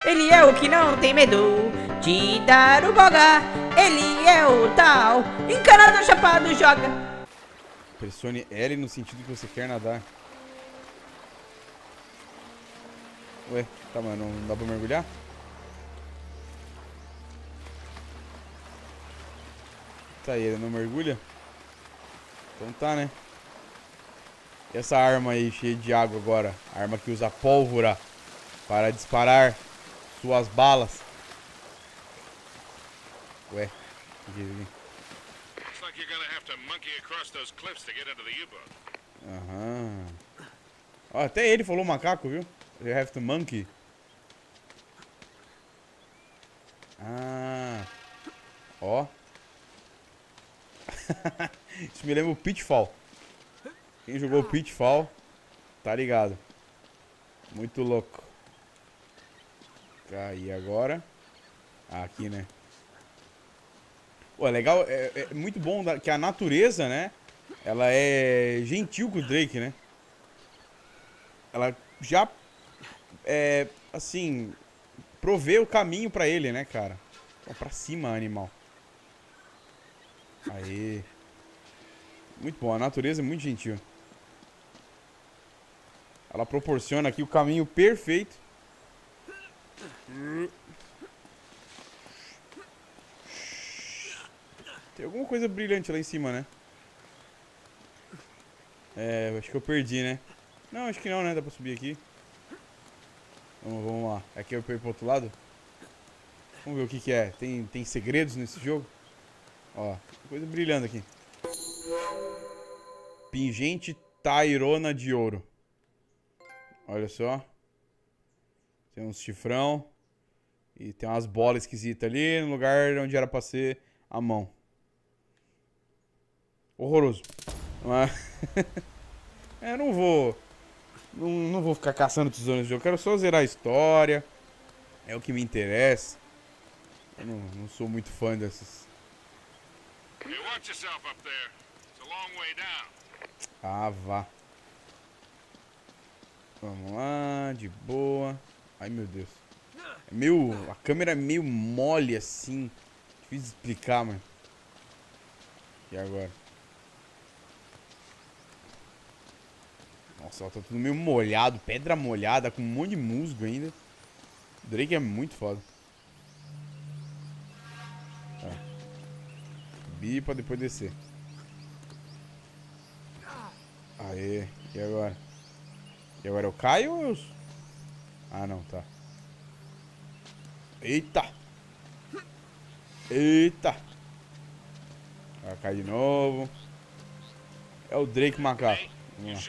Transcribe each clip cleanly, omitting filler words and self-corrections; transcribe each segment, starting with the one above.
Ele é o que não tem medo de dar o boga. Ele é o tal encanador chapado joga. Pressione L no sentido que você quer nadar. Ué, tá, mas não dá pra mergulhar? Tá aí, ele não mergulha? Então tá, né? E essa arma aí cheia de água agora? A arma que usa pólvora para disparar suas balas. Ué, o que é isso aqui? Looks like you're gonna have to monkey across those cliffs to get into the U-boat. Aham. Ó, até ele falou macaco, viu? You have to monkey. Ah. Ó. Isso me lembra o Pitfall. Quem jogou Pitfall tá ligado. Muito louco. E agora? Ah, aqui, né? Pô, é legal, é muito bom que a natureza, né? Ela é gentil com o Drake, né? Ela já, assim, provê o caminho pra ele, né, cara? Ó, pra cima, animal. Aí. Muito bom, a natureza é muito gentil. Ela proporciona aqui o caminho perfeito. Tem alguma coisa brilhante lá em cima, né? Acho que eu perdi, né? Não, acho que não, né? Dá pra subir aqui. Vamos lá. Aqui eu perdi pro outro lado. Vamos ver o que que é. Tem segredos nesse jogo? Ó, coisa brilhando aqui. Pingente Tairona de ouro. Olha só. Tem uns chifrão. E tem umas bolas esquisitas ali no lugar onde era pra ser a mão. Horroroso. Eu não vou... Não vou ficar caçando tesouros nesse jogo. Eu quero só zerar a história. É o que me interessa. Eu não sou muito fã dessas... Ah, vá. Vamos lá, de boa. Ai, meu Deus. A câmera é meio mole assim. Difícil de explicar, mano. E agora? Nossa, ó, tá tudo meio molhado. Pedra molhada, com um monte de musgo ainda. O Drake é muito foda. Tá. Subir pra depois descer. Aê, e agora? E agora eu caio ou eu... Ah, não, tá. Eita! Eita! Vai cair de novo. É o Drake macaco. Vamos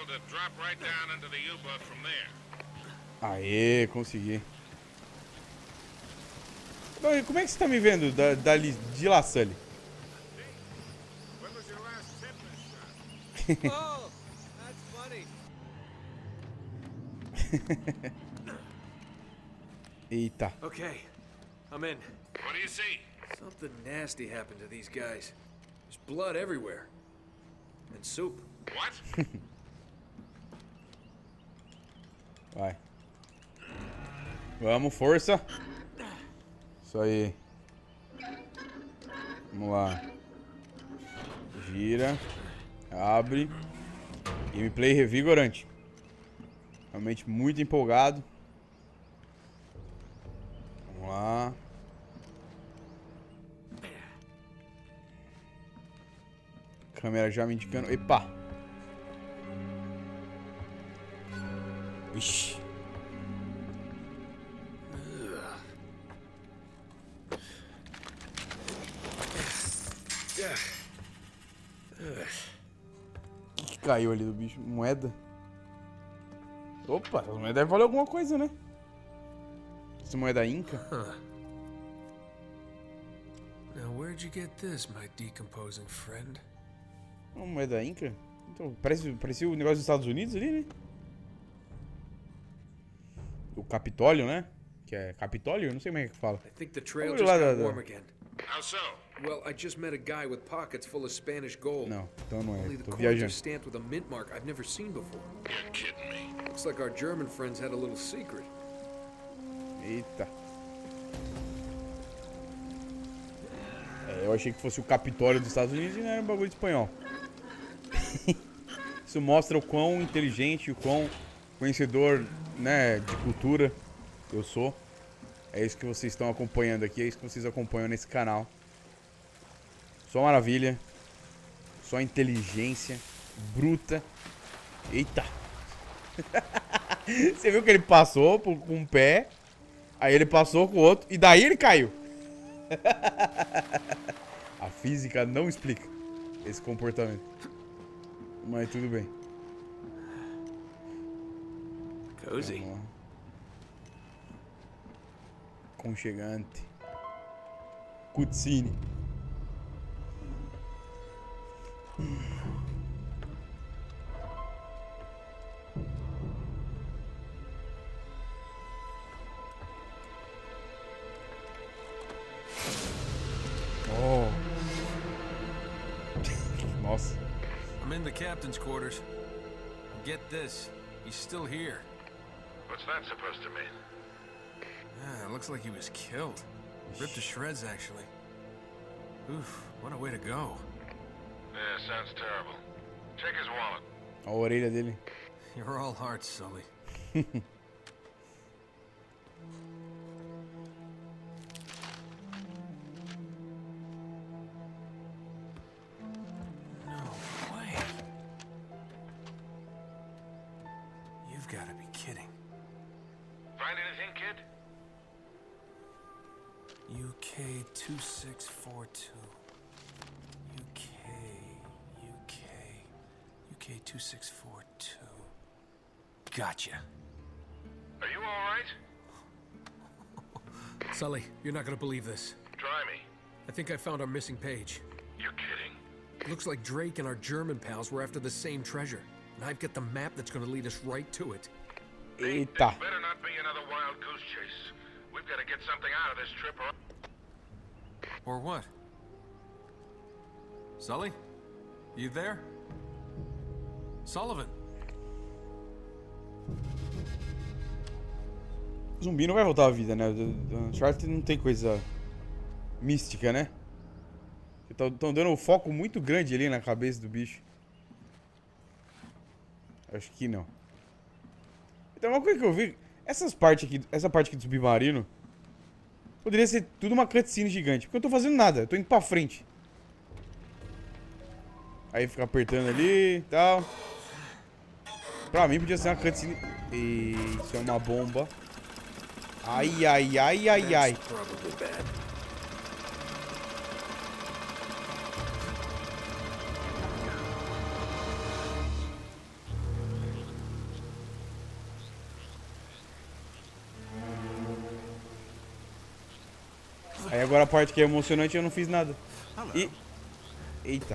lá. Aê, consegui. Como é que você tá me vendo de lá, Sully? Oh, that's funny. Eita. Okay, I'm in. What do you see? Something nasty happened to these guys. There's blood everywhere. And soup. What? Vai. Vamos, força. Isso aí. Vamos lá. Gira. Abre. Gameplay revigorante. Realmente muito empolgado. Vamos lá. Câmera já me indicando. Epa! Ixi. O que caiu ali do bicho? Moeda? Opa, essa moeda deve valer alguma coisa, né? Essa moeda inca? Now where'd you get this, my decomposing friend? Uma moeda inca? Então, parecia o negócio dos Estados Unidos ali, né? O Capitólio, né? Que é Capitólio? Não sei como é que fala. I think the trail Vamos just lá got warm again. How so? Well, I just met a guy with pockets full of Spanish gold. Não, então não é. Only the Tô coins are viajando. stamped with a mint mark I've never seen before. You're kidding me. Looks like our German friends had a little secret. Eita. É, eu achei que fosse o Capitólio dos Estados Unidos e não era um bagulho de espanhol. Isso mostra o quão inteligente, o quão conhecedor, né, de cultura eu sou. É isso que vocês estão acompanhando aqui, é isso que vocês acompanham nesse canal. Só maravilha. Só inteligência bruta. Eita. Você viu que ele passou com um pé, aí ele passou com o outro, e daí ele caiu. A física não explica esse comportamento. Mas tudo bem. Cozy. Conchegante. Cutscene. Oh. Nossa. I'm in the captain's quarters. Get this. He's still here. What's that supposed to mean? Ah, it looks like he was killed. Ripped to shreds, actually. Oof, what a way to go. Yeah, sounds terrible. Check his wallet. A orelha dele. You're all hearts, Sully. No way. You've got to be kidding. Find anything, kid? UK 2642. UK 2642. Gotcha. Are you all right? Sully, you're not gonna believe this. Try me. I think I found our missing page. You're kidding. Looks like Drake and our German pals were after the same treasure. And I've got the map that's gonna lead us right to it. Eita. This better not be another wild goose chase. We've got to get something out of this trip or... Or what? Sully? You there? Sullivan? Zumbi não vai voltar à vida, né? O Uncharted não tem coisa mística, né? Estão dando um foco muito grande ali na cabeça do bicho. Acho que não. Então, uma coisa que eu vi... Essa parte aqui do submarino poderia ser tudo uma cutscene gigante. Porque eu tô fazendo nada, eu tô indo pra frente. Aí fica apertando ali e tal. Pra mim podia ser uma cutscene... Isso é uma bomba. Ai, ai, ai, ai, ai. Aí agora a parte que é emocionante eu não fiz nada. E... Eita.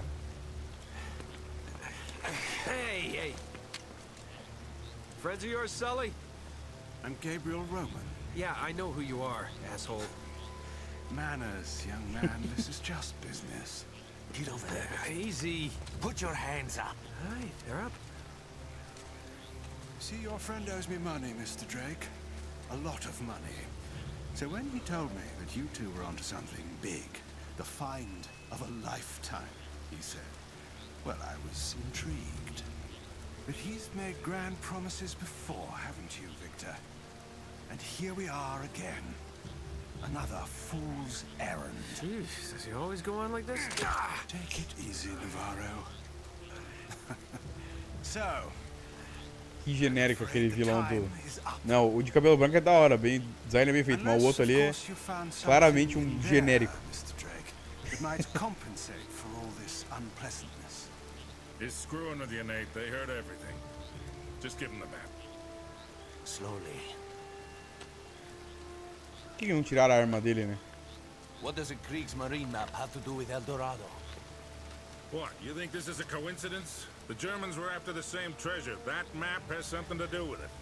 Hey, hey. Friends of yours, Sully? I'm Gabriel Roman. Yeah, I know who you are, asshole. Manners, young man. This is just business. Get over there. Easy. Put your hands up. Hi, they're up. See, your friend owes me money, Mr. Drake. A lot of money. So when he told me that you two were onto something big, the find of a lifetime, he said, well, I was intrigued. But he's made grand promises before, haven't you, Victor? And here we are again. Another fool's errand. Jeez, does he always go on like this? Take it easy, Navarro. So... Que genérico aquele vilão do... Não, o de cabelo branco é da hora, bem, o design é bem feito, mas o outro ali é claramente um genérico. He's screwing with you, Nate. They heard everything. Just give him the map. Slowly. Por que não tiraram a arma dele, né? What does a Kriegsmarine map have to do with El Dorado? What, you think this is a coincidence? The Germans were after the same treasure. That map has something to do with it.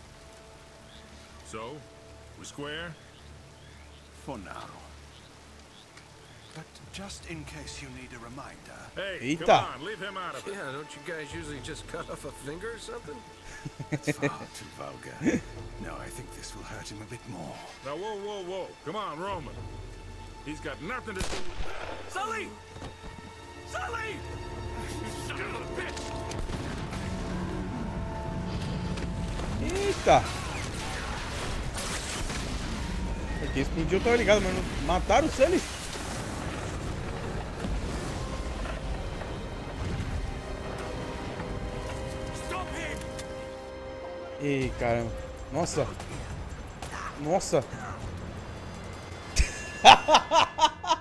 So, we square? For now. But just in case you need a reminder. Hey, come Eita. on, leave him out of it. Yeah, don't you guys usually just cut off a finger or something? It's far too vulgar. No, I think this will hurt him a bit more. Now, whoa, whoa, whoa. Come on, Roman. He's got nothing to do with... Sully! Sully! You son of a bitch! Eita! Aqui explodiu, eu tava ligado, mas não mataram o Sully? Stop him! Ei, caramba. Nossa. Nossa.